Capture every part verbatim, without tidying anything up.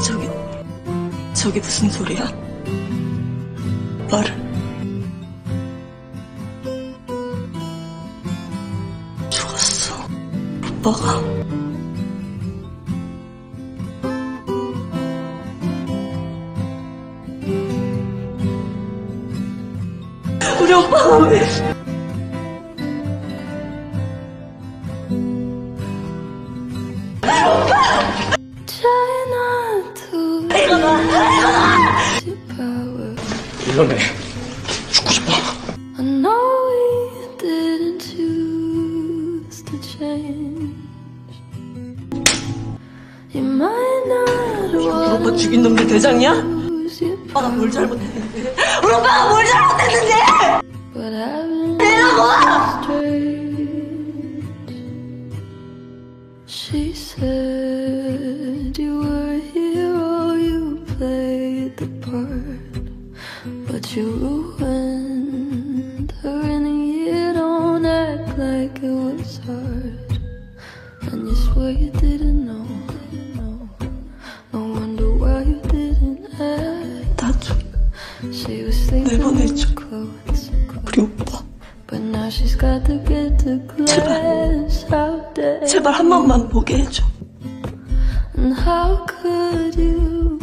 저기, 저기 무슨 소리야? 말을. 죽었어. 오빠가. 우리 오빠가 왜. 일어나. 죽고 싶어. 우리 오빠 죽인 놈들 대장이야? 오빠가 뭘 잘못했는데? 우리 오빠가 뭘 잘못했는데? 내라고! She said you were a hero, you played the part, but you ruined her in a year. Don't act like it was hard, and you swear you didn't know. No wonder why you didn't act. 나 좀 She was sleeping in 내보내줘. clothes, 우리 오빠. but now she's got to get to class. How dare 제발 한 번만 보게 해줘. And how could you?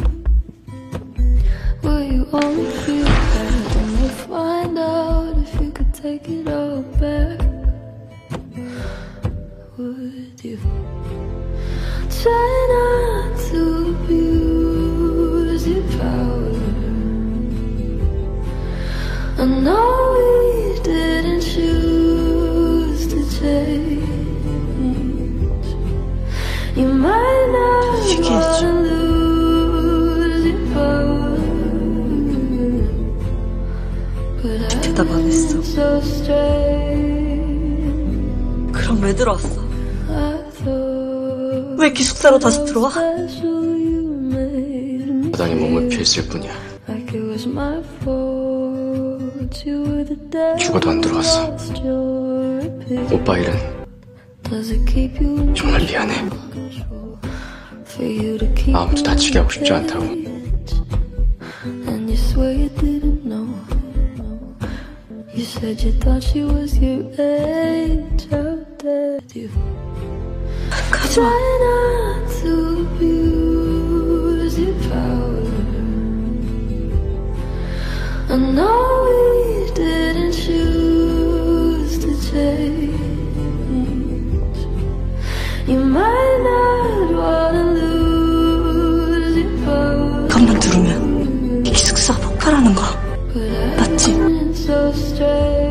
Will you only feel bad when you find out if you could take it all back? Would you try not to abuse your power? I know we didn't choose to change. You might not wanna lose your power, but I've been so strange. 그럼 왜 들어왔어? I thought 왜 기숙사로 다시 들어와? special you made me 바닥에 몸을 피했을 뿐이야. like it was my fault. You were the devil. 죽어도 안 들어왔어. Lost your appeal. 오빠 일은 Does it keep you in 정말 미안해. for you to keep 아무도 다치게 하고 싶지 않다고. And you swear you didn't know. You said you thought she was your age. How dared you? Try not to abuse your power. I know we didn't choose to change. You might not wanna lose your power. 그것만 들으면 이 기숙사 폭발하는 거 맞지? So straight.